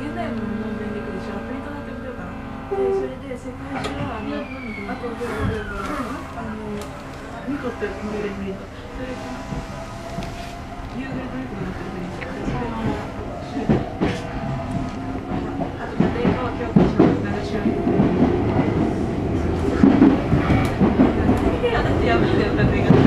現代文の文脈でしょ、プリントだって送るから。で、それで世界中はあとニコってモデルプリント。それからユーグルドリップになってるプリント。それのあと家庭科は教科書の流し読み。だってやばいんだよ、家庭科。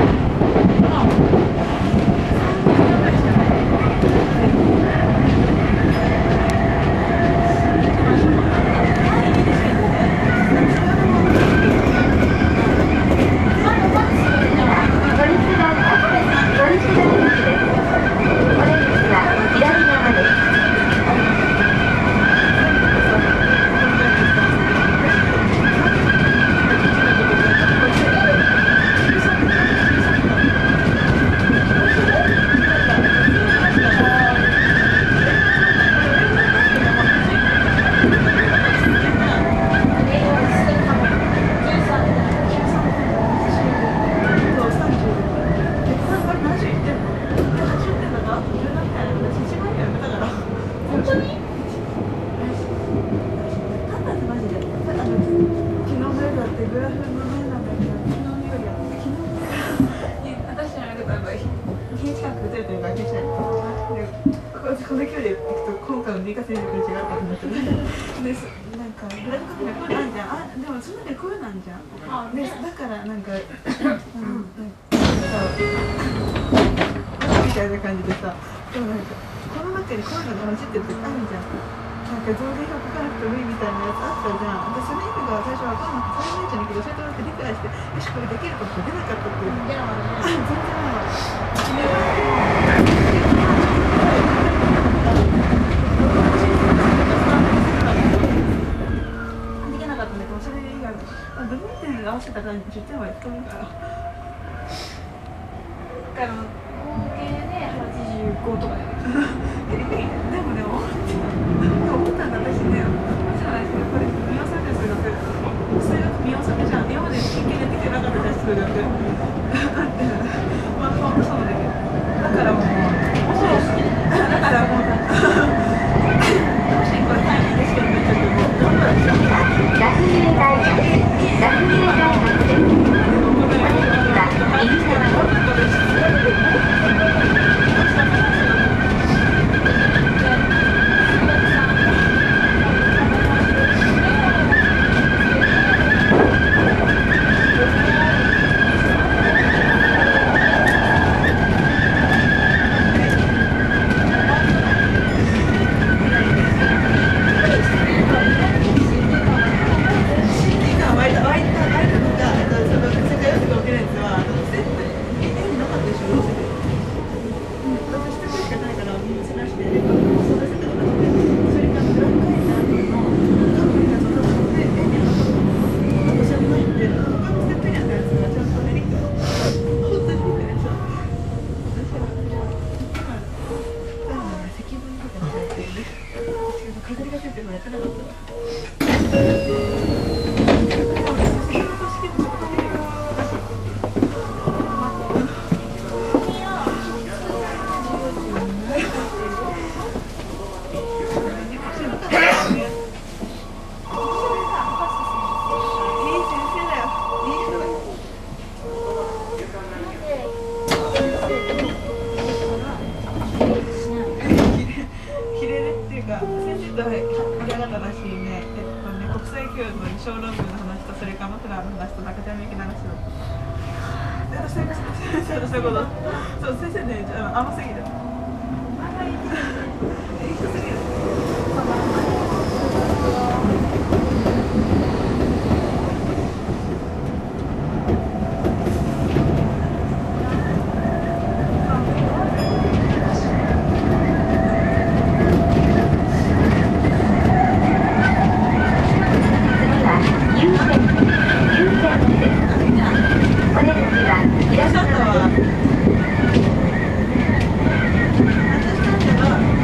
この距離で行くと今回の理科戦略が違うかと思ってでなんかグラフカメラこれなんじゃん。あ、でもその中でこういうなんじゃん。でだからなんかみたいな感じでさ、でもなんかこの中にこういうのが混じってる時あるじゃん。なんか増減が書かなくてもいいみたいなやつあったじゃん。でその意味が最初わかんなくてそれないじゃないけど、それとなく理解してよしこれできることが出なかったっていう。全然できなかったんだけど、それ以外部分点で合わせた感じ10点はやっとるから。だから合計で85とかで。でもね、思ったんだ私ね。これ見納め数学。数学見納めじゃん。今まで真剣にできてなかったじゃん、数学。まあ本当そうだけど。だからもうだからもうもしこれ単位でしかめっちゃってもう頑張るでしょ。ラフミレ大学です。右側いらっしゃったわ。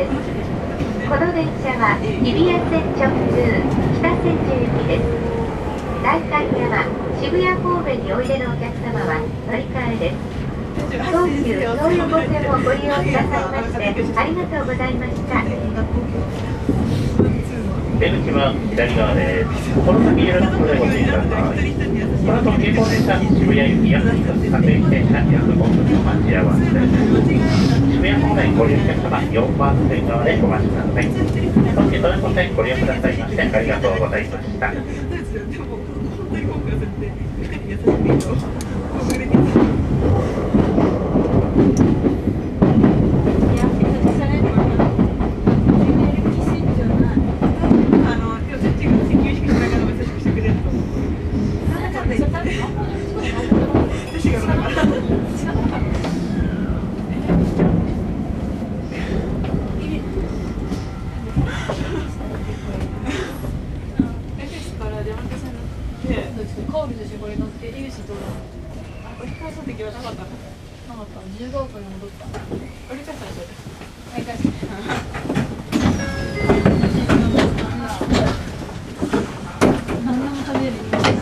です。この電車は日比谷線直通北千住行きです。代官山、渋谷方面においでのお客様は乗り換えです。東急東横線をご利用くださいましてありがとうございました。 出口は左側です。この先よろしくお願いします。この後急行電車渋谷行きや各駅電車約5分の待ち合わせです。渋谷方面ご利用客様4番線側でお待ちください。東急東横線ご利用くださいましてありがとうございました。 カオルでしょこれ乗って入手と折り返す時はなかったの？なかった。15分に戻った。折り返したでしょ？折り返した。何でも食べれる。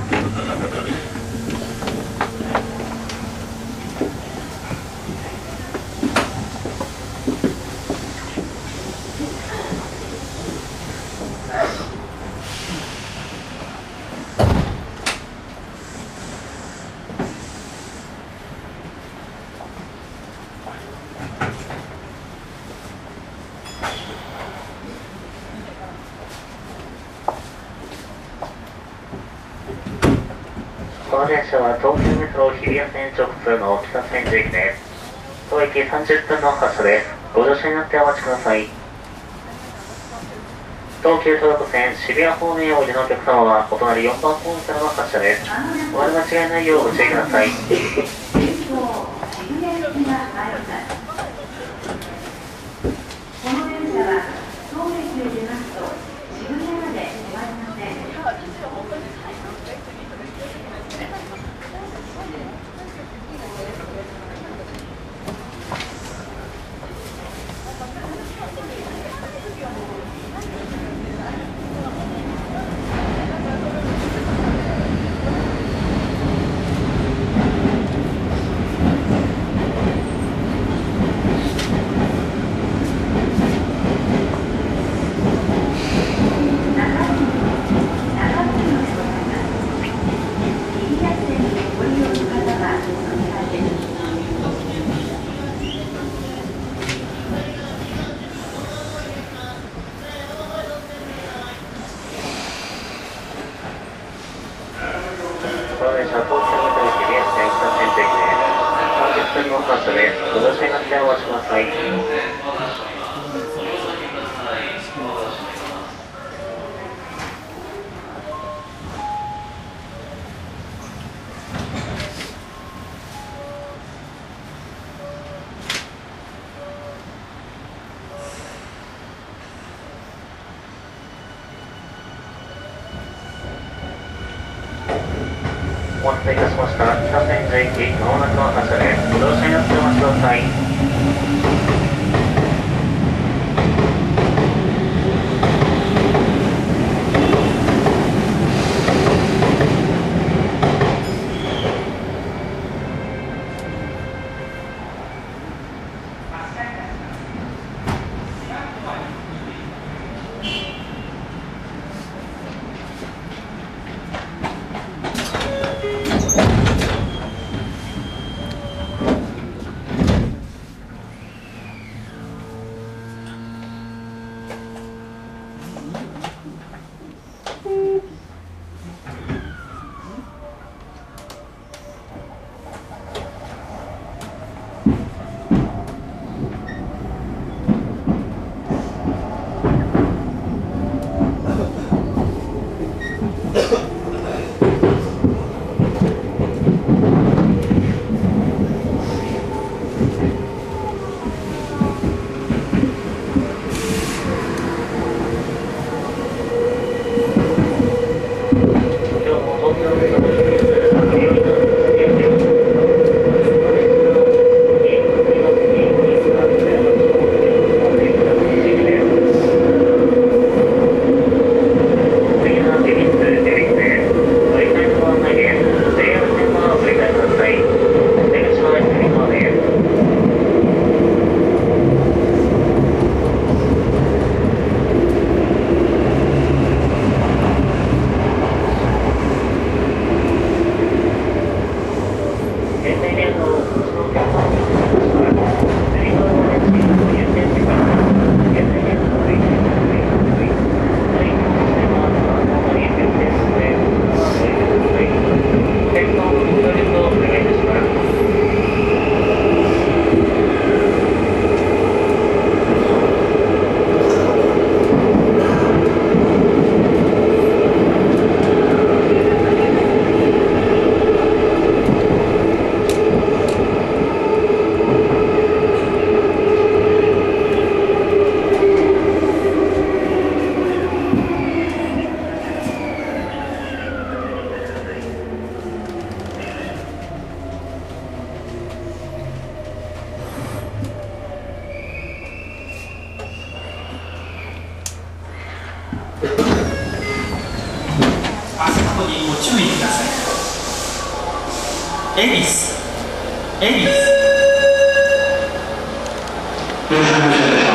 この電車は東急メトロ日比谷線直通の北千住駅です。当駅30分の発車です。ご乗車になってお待ちください。東急東横線渋谷方面へおいでのお客様はお隣4番ホームからの発車です。お間違いないようご注意ください。この電車は東京メトロ日比谷線北千住駅です。30分の発車です。ご乗車になってお待ちください。お待たせいたしました。北千住駅まもなくの発車です。ご乗車になってお待ちください。 恵比寿。恵比寿。